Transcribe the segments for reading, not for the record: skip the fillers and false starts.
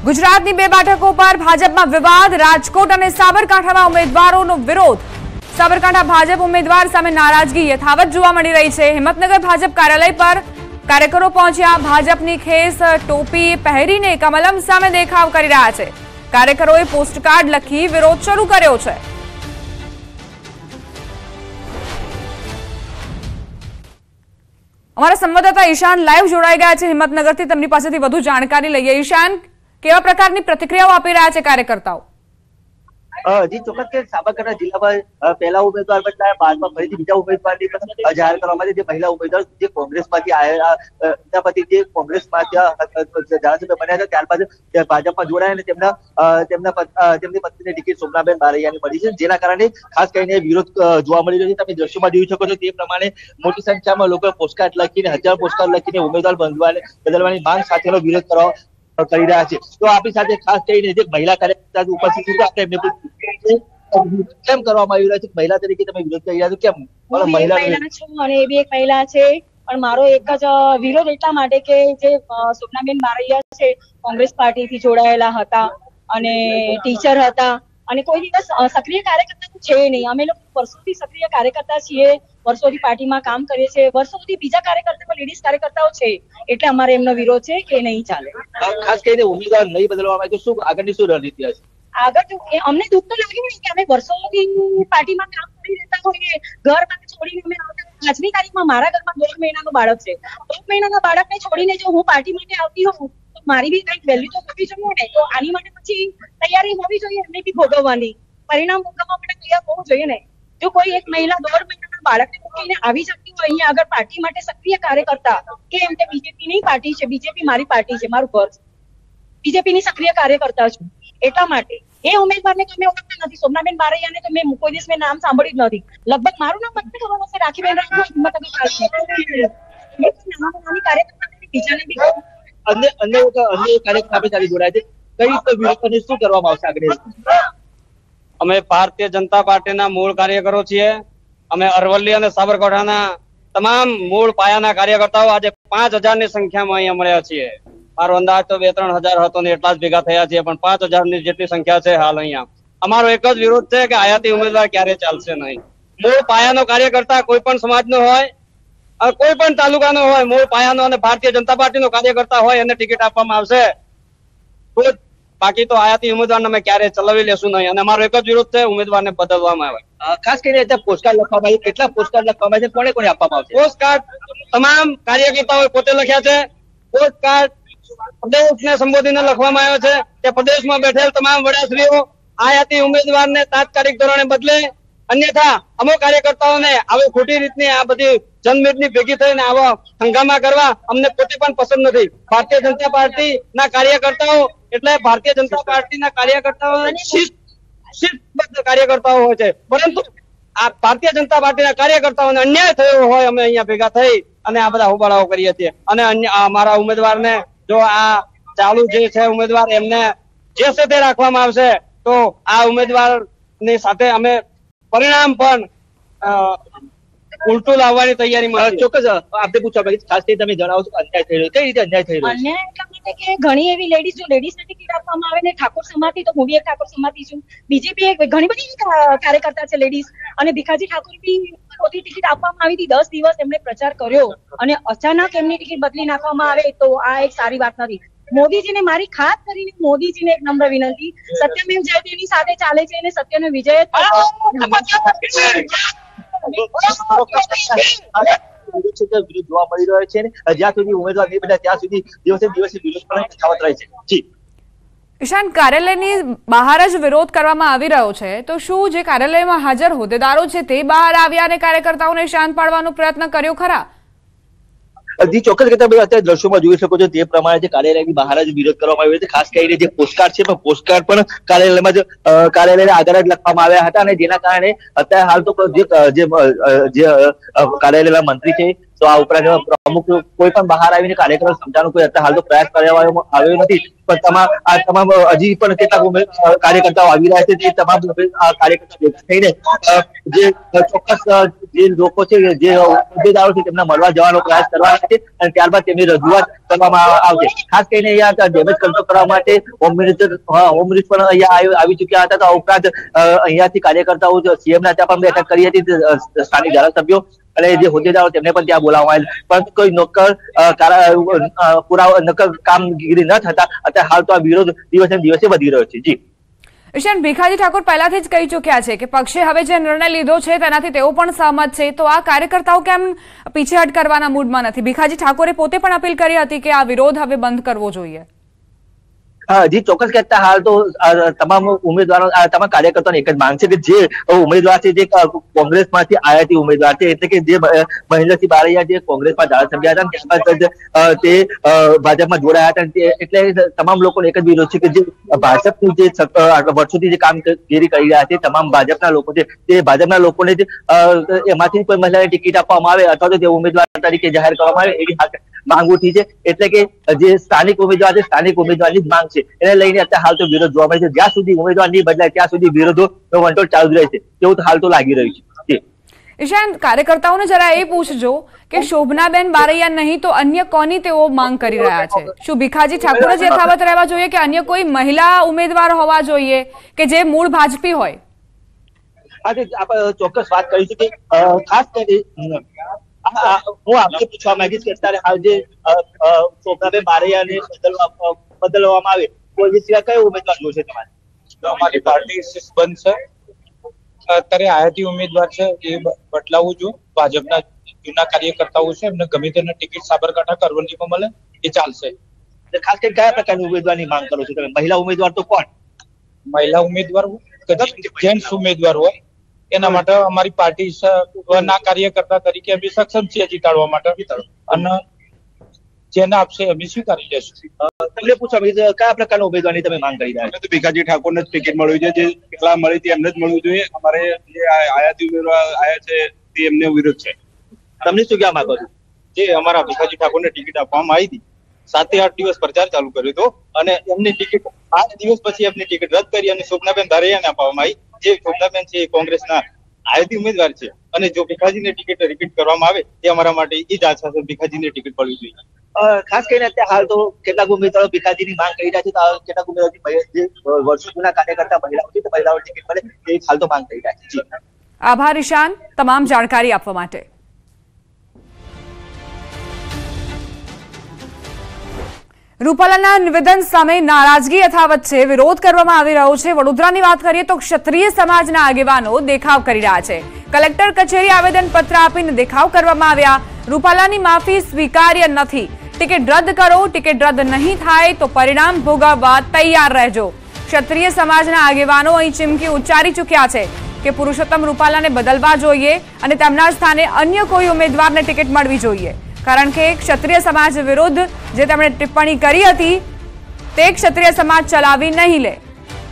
ગુજરાતની 2 બેઠકો પર ભાજપમાં વિવાદ, રાજકોટ અને સાબરકાંઠામાં ઉમેદવારોનો વિરોધ। સાબરકાંઠા ભાજપ ઉમેદવાર સામે નારાજગી યથાવત જોવા મળી રહી છે। હિંમતનગર ભાજપ કાર્યાલય પર કાર્યકરો પહોંચ્યા, ભાજપની ખેસ ટોપી પહેરીને કમલમ સામે દેખાવ કરી રહ્યા છે। કાર્યકરોએ પોસ્ટકાર્ડ લખી વિરોધ શરૂ કર્યો છે। हमारा संवाददाता ईशान लाइव जोड़ाई गया है हिम्मतनगरथी, તેમની પાસેથી વધુ જાણકારી લઈએ। ईशान, કેવા પ્રકારની પ્રતિક્રિયાઓ આપી રહ્યા છે કાર્યકર્તાઓ? जी ચોક્કસ કે સાબરકાંઠા જિલ્લામાં પહેલા ઉમેદવાર બદલાયા, બાદમાં ફરીથી બીજા ઉમેદવારની જાહેર કરવામાં આવી। જે મહિલા ઉમેદવાર જે કોંગ્રેસમાંથી આવ્યા, એના પછી જે કોંગ્રેસમાં ધારાસભ્ય બન્યા છે, ત્યારબાદ ભાજપમાં જોડાયા અને તેમની પત્નીને ટિકિટ સોમનાબેન બારૈયાને મળી છે, જેના કારણે ખાસ કરીને વિરોધ જોવા મળી રહ્યો છે। તમે દ્રશ્યોમાં જોઈ શકો છો તે પ્રમાણે મોટી સંખ્યામાં લોકો પોસ્ટકાર્ડ લખીને, 1000 પોસ્ટકાર્ડ લખીને ઉમેદવાર બદલવાની માંગ સાથેનો વિરોધ કરવા કરી રહ્યા છે। તો આપણી સાથે ખાસ કરીને જે મહિલા કાર્યકર્તા ઉપસ્થિત છે, આપણે એમને કેમ કરવામાં આવી રહ્યા છે, મહિલા તરીકે તમે વિરોધ કરી રહ્યા છો, કેમ? મહિલા છું અને એ બી એક મહિલા છે, પણ મારો એક જ વિરોધ એટલા માટે કે જે સોમનાબેન બારૈયા છે, કોંગ્રેસ પાર્ટીથી જોડાયેલા હતા અને ટીચર હતા અને કોઈ દિવસ સક્રિય કાર્યકર્તા છે નહીં। અમે લોકો વર્ષોથી સક્રિય કાર્યકર્તા છીએ, વર્ષોથી પાર્ટીમાં કામ કરીએ છીએ, વર્ષોથી બીજા કાર્યકર્તાઓ લેડીઝ કાર્યકર્તાઓ છે, એટલે અમારે એમનો વિરોધ છે કે નહીં ચાલે। ખાસ કરીને ઉમેદવાર નહીં બદલવામાં આવે તો શું આગળની શું રણનીતિ હશે? આગળ અમને દુઃખ તો લાગ્યું નહીં કે અમે વર્ષોથી પાર્ટીમાં કામ કરી રહેતા હોઈએ, ઘરમાંથી છોડીને અમે આવતા। આજની તારીખમાં મારા ઘરમાં 2 મહિનાનું બાળક છે, 2 મહિનાના બાળકને છોડીને જો હું પાર્ટી માટે આવતી હોઉં તો મારી બી કંઈક વેલ્યુ તો હોવી જોઈએ ને। તો આની માટે પછી તૈયારી હોવી જોઈએ, એમને બી ભોગવવાની, પરિણામ ભોગવવા માટે તૈયાર હોવું જોઈએ ને। જો કોઈ એક મહિલા 2 મહિનાના બાળકને મૂકીને આવી શકતી હોય અહીંયા આગળ પાર્ટી માટે સક્રિય કાર્યકર્તા, કે એમ કે બીજેપીની પાર્ટી છે, બીજેપી મારી પાર્ટી છે, મારું ઘર છે, બીજેપીની સક્રિય કાર્યકર્તા છું, એટલા માટે એ ઉમેદવારને તો મેં ઓળખતા નથી। સોમનાબેન બારૈયાને તો મેં કોઈ દિવસ નામ સાંભળ્યું જ નથી, લગભગ મારું નામ મને ખબર હશે, રાખીબેન રાઠોડ, હિંમતનગર બીજાને બી અન્ય કાર્યક્રમ સાથે જોડાય છે, કઈ રીતે વિરોધ શું કરવામાં આવશે આગળ? અમે ભારતીય જનતા પાર્ટીના મૂળ કાર્યકરો છીએ। અમે અરવલ્લી અને સાબરકાંઠાના તમામ મૂળ પાયાના કાર્યકર્તાઓ આજે 5000 ની સંખ્યામાં અહીંયા મળ્યા છીએ। મારો અંદાજ તો 2-3 હજાર હતો ને એટલા જ ભેગા થયા છે, પણ 5000 ની જેટલી સંખ્યા છે હાલ અહીંયા। અમારો એક જ વિરોધ છે કે આયાતી ઉમેદવાર ક્યારે ચાલશે નહીં। મૂળ પાયાનો કાર્યકર્તા કોઈ પણ સમાજનો હોય, કોઈ પણ તાલુકાનો હોય, મૂળ પાયાનો અને ભારતીય જનતા પાર્ટીનો કાર્યકર્તા હોય એને ટિકિટ આપવામાં આવશે, તો બાકી તો આયાતી ઉમેદવારને અમે ક્યારે ચલાવી લેશું નહીં। અને અમારો એક જ વિરોધ છે, ઉમેદવારને બદલવામાં આવે। ખાસ કરીને પોસ્ટકાર્ડ લખવામાં આવે, કેટલા પોસ્ટકાર્ડ લખવામાં આવે છે, કોને કોને આપવામાં આવશે? પોસ્ટકાર્ડ તમામ કાર્યકર્તાઓ પોતે લખ્યા છે। પોસ્ટકાર્ડ પ્રદેશને સંબોધીને લખવામાં આવ્યો છે કે પ્રદેશમાં બેઠેલ તમામ વડાશ્રીઓ આયાતી ઉમેદવારને તાત્કાલિક ધોરણે બદલે, અન્યથા અમુક કાર્યકર્તાઓને આવી ખોટી રીતની આ બધી જનમેદની ભેગી થઈને આવા હંગામા કરવા અમને પોતે પણ પસંદ નથી। ભારતીય જનતા પાર્ટીના કાર્યકર્તાઓ એટલે ભારતીય જનતા પાર્ટીના કાર્યકર્તાઓ શિસ્તબદ્ધ કાર્યકર્તાઓ હોય છે, પરંતુ આ ભારતીય જનતા પાર્ટીના કાર્યકર્તાઓને અન્યાય થયો હોય અમે અહીંયા ભેગા થઈ અને આ બધા હોબાળાઓ કરીએ છીએ। અને અમારા ઉમેદવારને જો આ ચાલુ જે છે ઉમેદવાર એમને જે છે તે રાખવામાં આવશે, તો આ ઉમેદવારની સાથે અમે પરિણામ પણ ઉલટું લાવવાની તૈયારીમાં। ચોક્કસ આપણે પૂછવા ખાસ કરીને તમે જણાવો છો અન્યાય થઈ રહ્યો, કઈ રીતે અન્યાય થઈ રહ્યો? અન્યાય એટલા માટે કે ઘણી એવી લેડીઝ, જો લેડીઝને ટિકિટ આપવામાં આવે ને ઠાકોર સમાજથી, તો હું બી એક ઠાકોર સમાજથી છું, બીજેપી એક ઘણી બધી કાર્યકર્તા છે લેડીઝ, અને ભીખાજી ઠાકોર બી પોતી ટિકિટ આપવામાં આવી હતી, 10 દિવસ એમણે પ્રચાર કર્યો અને અચાનક એમની ટિકિટ બદલી નાખવામાં આવે તો આ એક સારી વાત નથી। મોદીજીને મારી ખાસ કરીને મોદીજીને એક નમ્ર વિનંતી, સત્યમેવ જયતેની સાથે ચાલે છે અને સત્યનો વિજય વિરોધ જોવા મળી રહ્યો છે, જ્યાં સુધી ઉમેદવાર નહીં બન્યા ત્યાં સુધી દિવસે દિવસે વિરોધ પણ યથાવત રહે છે। જી ઈશાન, કાર્યાલયની બહાર જ વિરોધ કરવામાં આવી રહ્યો છે, તો શું જે કાર્યાલયમાં હાજર હોદ્દેદારો છે તે બહાર આવ્યા અને કાર્યકર્તાઓને શાંત પાડવાનો પ્રયત્ન કર્યો ખરા? જી ચોક્કસ કે તમે અત્યારે દ્રશ્યોમાં જોઈ શકો છો તે પ્રમાણે જે કાર્યાલયની બહાર જ વિરોધ કરવામાં આવ્યો છે। ખાસ કરીને જે પોસ્ટકાર્ડ છે, પોસ્ટકાર્ડ પણ કાર્યાલયમાં જ કાર્યાલયને આગળ જ લખવામાં આવ્યા હતા, અને જેના કારણે અત્યારે હાલ તો જે કાર્યાલયના મંત્રી છે તો આ ઉપરાંત પ્રમુખ કોઈ પણ બહાર આવીને કાર્યક્રમ સમજાવવાનો કોઈ અત્યારે હાલ તો પ્રયાસ કરવામાં આવ્યો નથી, પણ તમામ હજી પણ કેટલાક કાર્યકર્તાઓ આવી રહ્યા છે. તે તમામ કાર્યકર્તાઓ થઈને જે ચોક્કસ જે લોકો છે, જે હોદ્દેદારો છે, તેમને મળવા જવાનો પ્રયાસ કરવાના છે અને ત્યારબાદ તેમની રજૂઆત કરવામાં આવશે. ખાસ કરીને અહીંયા ડેમેજ કંટ્રોલ કરવા માટે હોમ મિનિસ્ટર પણ અહીંયા આવી ચુક્યા હતા. તો ઉપરાંત અહીંયાથી કાર્યકર્તાઓ સીએમ ના ત્યાં પણ બેઠક કરી હતી, સ્થાનિક ધારાસભ્યો અને જે હોદ્દેદારો તેમને પણ ત્યાં બોલાવવામાં આવેલ, પરંતુ કોઈ નક્કર કામગીરી ન થતા અત્યારે હાલ તો આ વિરોધ દિવસે દિવસે વધી રહ્યો છે. જી ઈશાન, ભીખાજી ઠાકોર પહેલાથી જ કહી ચૂક્યા છે કે પક્ષે હવે જે નિર્ણય લીધો છે તેનાથી તેઓ પણ સહમત છે, તો આ કાર્યકર્તાઓ કેમ પીછેહટ કરવાના મૂડમાં નથી? ભીખાજી ઠાકોરે પોતે પણ અપીલ કરી હતી કે આ વિરોધ હવે બંધ કરવો જોઈએ. જી ચોક્કસ કહેતા હાલ તો તમામ ઉમેદવારો તમામ કાર્યકર્તાઓને એક જ માંગ છે કે જે ઉમેદવાર છે, જે કોંગ્રેસમાંથી આયાતી ઉમેદવાર છે, એટલે કે જે મહેન્દ્રસિંહ બારૈયા જે કોંગ્રેસમાં ધારાસભ્ય હતા ત્યારબાદ તે ભાજપમાં જોડાયા હતા, એટલે તમામ લોકોને એક જ વિરોધ છે કે જે ભાજપનું જે વર્ષોથી જે કામગીરી કરી રહ્યા છે તમામ ભાજપના લોકો છે, તે ભાજપના લોકોને એમાંથી કોઈ મહિલાને ટિકિટ આપવામાં આવે અથવા તો તે ઉમેદવાર તરીકે જાહેર કરવામાં આવે એવી માંગ ઉઠી છે. એટલે કે જે સ્થાનિક ઉમેદવાર છે, સ્થાનિક ઉમેદવારની જ માંગ છે, એને લઈને અત્યારે હાલ તો વિરોધ જોવા મળે છે. જ્યાં સુધી ઉમેદવાર નહીં બદલાય ત્યાં સુધી વિરોધો વંટોળ ચાલુ રહેશે તેવું તો હાલ તો લાગી રહ્યું છે. ઈશાન, કાર્યકર્તાઓને જરા એ પૂછજો કે શોભનાબેન બારૈયા નહીં તો અન્ય કોની તેઓ માંગ કરી રહ્યા છે? શું ભીખાજી ઠાકોર જ યથાવત રહેવા જોઈએ કે અન્ય કોઈ મહિલા ઉમેદવાર હોવા જોઈએ કે જે મૂળ ભાજપી હોય? આજે આપણે ચોક્કસ વાત કરીશું કે ખાસ કરીને હું આપણે પૂછવા માંગીશ કે અત્યારે હાલ જે શોભનાબેન બારૈયાને બદલવામાં આવે કોઈ સિવાય કયો ઉમેદવાર જોશે તમારે? અમારી પાર્ટી બંધ છે. અત્યારે આયાતી ઉમેદવાર છે એ બદલાવું જો ભાજપના જૂના કાર્યકર્તાઓ છે એમને ગમે તેને ટિકિટ સાબરકાંઠા કરવંદીમાં મળે એ ચાલશે. ખાસ કરીને કયા પ્રકારની ઉમેદવારની માંગ કરો છો તમે? મહિલા ઉમેદવાર તો કોણ? મહિલા ઉમેદવાર જેન્ટ્સ ઉમેદવાર હોય એના માટે અમારી પાર્ટી ના કાર્યકર્તા તરીકે અમે સક્ષમ છીએ જીતાડવા માટે, અને જેને આપશે અમે સ્વીકારી લેશું. તમને પૂછવા કયા પ્રકારના ઉમેદવારની તમે માંગ કરી રહ્યા છો? ભીખાજી ઠાકોરને જ ટિકિટ મળવી છે, જે પેલા મળી હતી એમને જ મળવું જોઈએ. અમારે જે આયાતી ઉમેદવાર આયા છે તે એમને વિરોધ છે. તમને શું કહેવા માંગો છો? જે અમારા ભીખાજી ઠાકોરને ટિકિટ આપવામાં આવી હતી, 7-8 દિવસ પ્રચાર ચાલુ કર્યો હતો અને એમની ટિકિટ 8 દિવસ પછી એમની ટિકિટ રદ કરી અને શોભનાબેન બારૈયાને આપવામાં આવી. જે શોભનાબેન છે એ કોંગ્રેસના આયાતી ઉમેદવાર છે અને જો ભીખાજીને ટિકિટ રિપીટ કરવામાં આવે એ અમારા માટે એ જ આશા છે, ભીખાજીને ટિકિટ મળવી જોઈએ. ખાસ કરીને અત્યારે હાલ તો કેટલાક ઉમેદવારો ભીખાજીની માંગ કરી રહ્યા છે, તો કેટલાક ઉમેદવારો જે વર્ષો જૂના કાર્યકર્તા મહિલાઓ છે તો મહિલાઓ ટિકિટ મળે એ હાલ તો માંગ કરી રહ્યા છે. આભાર ઈશાન તમામ જાણકારી આપવા માટે. રૂપાલાના નિવેદન સામે નારાજગી યથાવત છે, વિરોધ કરવામાં આવી રહ્યો છે. વડોદરાની વાત કરીએ તો ક્ષત્રિય સમાજના આગેવાનો દેખાવ કરી રહ્યા છે. કલેક્ટર કચેરી આવેદનપત્ર આપીને દેખાવ કરવામાં આવ્યા. રૂપાલાની માફી સ્વીકાર્ય નથી, ટિકિટ રદ કરો, ટિકિટ રદ નહીં થાય તો પરિણામ ભોગવવા તૈયાર રહેજો. ક્ષત્રિય સમાજના આગેવાનો અહીં ચીમકી ઉચ્ચારી ચૂક્યા છે કે પુરુષોત્તમ રૂપાલાને બદલવા જોઈએ અને તેમના સ્થાને અન્ય કોઈ ઉમેદવારને ટિકિટ મળવી જોઈએ, કારણ કે ક્ષત્રિય સમાજ વિરુદ્ધ જે તેમણે ટિપ્પણી કરી હતી તે ક્ષત્રિય સમાજ ચલાવી નહીં લે.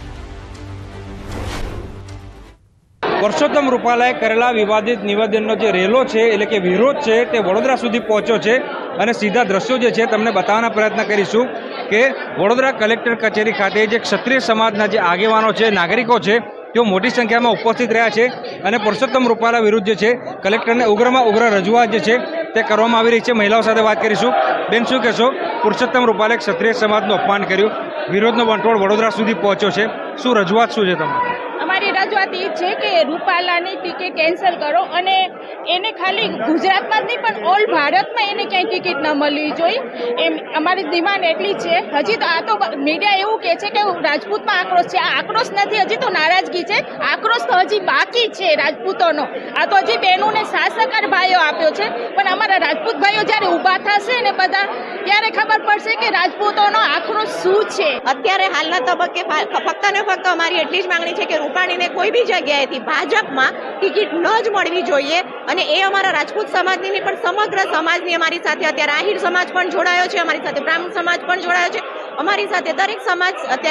પુરુષોત્તમ રૂપાલાએ કરેલા વિવાદિત નિવેદનનો જે રેલો છે એટલે કે વિરોધ છે તે વડોદરા સુધી પહોંચ્યો છે અને સીધા દ્રશ્યો જે છે તમને બતાવવાના પ્રયત્ન કરીશું કે વડોદરા કલેક્ટર કચેરી ખાતે જે ક્ષત્રિય સમાજના જે આગેવાનો છે, નાગરિકો છે, તેઓ મોટી સંખ્યામાં ઉપસ્થિત રહ્યા છે અને પુરુષોત્તમ રૂપાલા વિરુદ્ધ જે છે કલેક્ટરને ઉગ્રમાં ઉગ્ર રજૂઆત જે છે તે કરવામાં આવી રહી છે. મહિલાઓ સાથે વાત કરીશું. બેન, શું કહેશો? પુરુષોત્તમ રૂપાલાએ ક્ષત્રિય સમાજનું અપમાન કર્યું, વિરોધનો વંટોળ વડોદરા સુધી પહોંચ્યો છે, શું રજૂઆત શું છે તમારી? અમારી રજૂઆત એ છે કે રૂપાલાની ટિકિટ કેન્સલ કરો અને એને ખાલી ગુજરાતમાં જ નહીં પણ ઓલ ભારતમાં એને ક્યાંય ટિકિટ ન મળવી જોઈએ એમ અમારી ડિમાન્ડ એટલી છે. હજી તો આ તો મીડિયા એવું કહે છે કે રાજપૂતમાં આક્રોશ છે, આ આક્રોશ નથી, હજી તો નારાજગી છે. આક્રોશ તો હજી બાકી છે રાજપૂતોનો. આ તો હજી બહેનોને શાસકાર ભાઈઓ આપ્યો છે, પણ અમારા રાજપૂત ભાઈઓ જ્યારે ઊભા થશે ને બધા ત્યારે ખબર પડશે કે રાજપૂતોનો આક્રોશ શું છે. અત્યારે હાલના તબક્કે ફક્ત ને ફક્ત અમારી એટલી જ માંગણી છે કે રૂપાણીને કોઈ બી જગ્યાએથી ભાજપમાં ટિકિટ ન જ મળવી જોઈએ અને એ અમારા રાજપૂત સમાજની નહીં પણ સમગ્ર સમાજની અમારી સાથે અત્યારે આહિર સમાજ પણ જોડાયો છે, અમારી સાથે બ્રાહ્મણ સમાજ પણ જોડાયો છે, અમારી સાથે દરેક સમાજ અત્યારે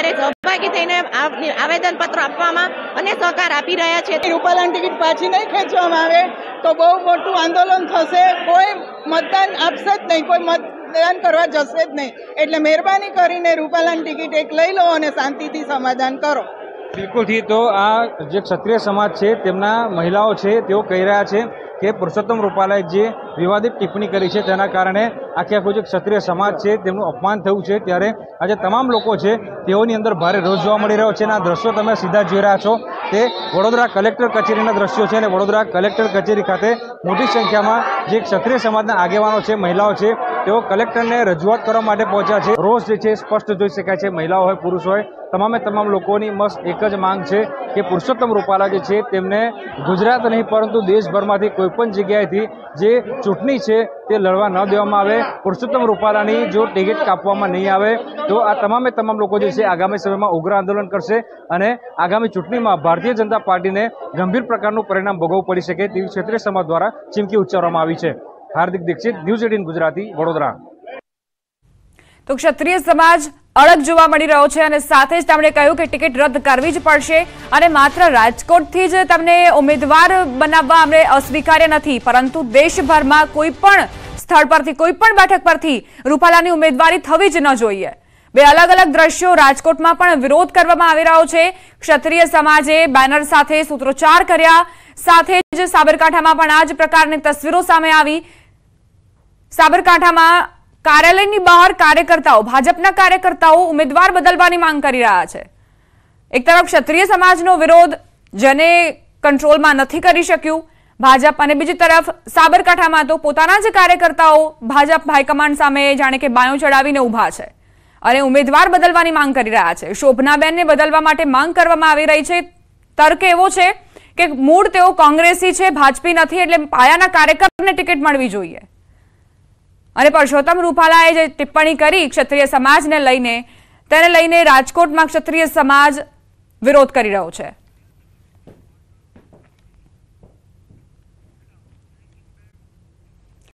સહભાગી થઈને આવેદન પત્રો આપવામાં અને સહકાર આપી રહ્યા છે. રૂપાલાની ટિકિટ પાછી નહીં ખેંચવામાં આવે તો બહુ મોટું આંદોલન થશે. કોઈ મતદાન આપશે જ નહીં, કોઈ મતદાન કરવા જશે જ નહીં. એટલે મહેરબાની કરીને રૂપાલાની ટિકિટ એક લઈ લો અને શાંતિથી સમાધાન કરો. બિલકુલથી તો આ જે ક્ષત્રિય સમાજ છે તેમના મહિલાઓ છે તેઓ કહી રહ્યા છે કે પુરુષોત્તમ રૂપાલાએ જે વિવાદિત ટિપ્પણી કરી છે તેના કારણે આખું જે ક્ષત્રિય સમાજ છે તેમનું અપમાન થયું છે. ત્યારે આજે તમામ લોકો છે તેઓની અંદર ભારે રોષ જોવા મળી રહ્યો છે અને આ દ્રશ્યો તમે સીધા જોઈ રહ્યા છો તે વડોદરા કલેક્ટર કચેરીના દ્રશ્યો છે અને વડોદરા કલેક્ટર કચેરી ખાતે મોટી સંખ્યામાં જે ક્ષત્રિય સમાજના આગેવાનો છે, મહિલાઓ છે, તેઓ કલેક્ટરને રજૂઆત કરવા માટે પહોંચ્યા છે. રોષ જે છે સ્પષ્ટ જોઈ શકાય છે. મહિલાઓ હોય, પુરુષ હોય, તમામ લોકોની મસ્ત એક જ માંગ છે કે પુરુષોત્તમ રૂપાલા જે છે તેમને ગુજરાત નહીં પરંતુ દેશભરમાંથી કોઈપણ જગ્યાએથી જે ચૂંટણી છે તે લડવા ન દેવામાં આવે. પુરુષોત્તમ રૂપાલાની જો ટિકિટ કાપવામાં નહીં આવે તો આ તમામ લોકો જે છે આગામી સમયમાં ઉગ્ર આંદોલન કરશે અને આગામી ચૂંટણીમાં ભારતીય જનતા પાર્ટીને ગંભીર પ્રકારનું પરિણામ ભોગવવું પડી શકે તેવી ક્ષત્રિય સમાજ દ્વારા ચીમકી ઉચ્ચારવામાં આવી છે. હાર્દિક દીક્ષિત, ન્યૂઝ 18 ગુજરાતી, વડોદરા. તો ક્ષત્રિય સમાજ અડગ જોવા મળી રહ્યો છે અને સાથે જ તેમણે કહ્યું કે ટિકિટ રદ કરવી જ પડશે અને માત્ર રાજકોટથી જ તમને ઉમેદવાર બનાવવા અમને અસ્વીકાર્ય નથી, પરંતુ દેશભરમાં કોઈ પણ સ્થળ પરથી, કોઈ પણ બેઠક પરથી રૂપાલાની ઉમેદવારી થવી જ ન જોઈએ. બે અલગ અલગ દ્રશ્યો. રાજકોટમાં પણ વિરોધ કરવામાં આવી રહ્યો છે. ક્ષત્રિય સમાજે બેનર સાથે સૂત્રોચ્ચાર કર્યા. સાથે જ સાબરકાંઠામાં પણ આ જ પ્રકારની તસવીરો સામે આવી. સાબરકાંઠામાં કાર્યાલયની બહાર કાર્યકર્તાઓ, ભાજપના કાર્યકર્તાઓ ઉમેદવાર બદલવાની માંગ કરી રહ્યા છે. એક તરફ ક્ષત્રિય સમાજનો વિરોધ જેને કંટ્રોલમાં નથી કરી શક્યું ભાજપ, અને બીજી તરફ સાબરકાંઠામાં તો પોતાના જ કાર્યકર્તાઓ ભાજપ હાઈકમાન્ડ સામે જાણે કે બાયો ચડાવીને ઉભા છે અને ઉમેદવાર બદલવાની માંગ કરી રહ્યા છે. શોભનાબેનને બદલવા માટે માંગ કરવામાં આવી રહી છે. તર્ક એવો છે કે મૂળ તેઓ કોંગ્રેસી છે, ભાજપી નથી, એટલે પાયાના કાર્યકરને ટિકિટ મળવી જોઈએ. અને પુરુષોત્તમ રૂપાલાએ જે ટિપ્પણી કરી ક્ષત્રિય સમાજને લઈને, તેને લઈને રાજકોટમાં ક્ષત્રિય સમાજ વિરોધ કરી રહ્યો છે.